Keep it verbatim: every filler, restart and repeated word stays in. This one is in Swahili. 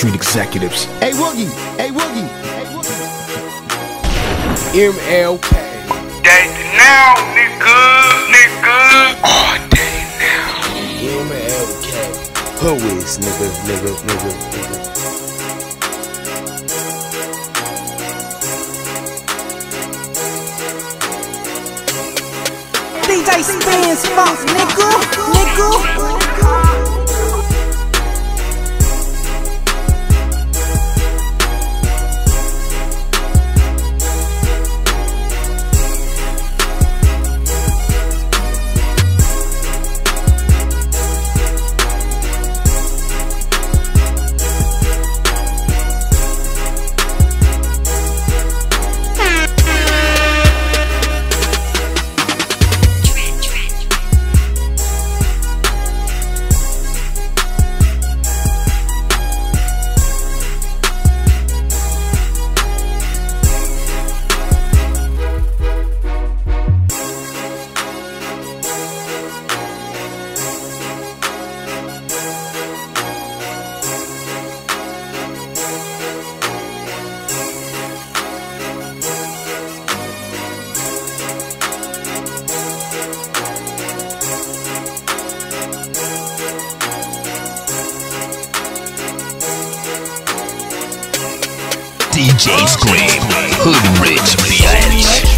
street executives. Hey Woogie, hey Woogie, hey Woogie. M L K. Day now, nigga, nigga. All day now. M L K. Who is nigga, nigga, nigga, nigga? D J Spins Funk, nigga, nigga. D J Scream, Hood Rich, bitch.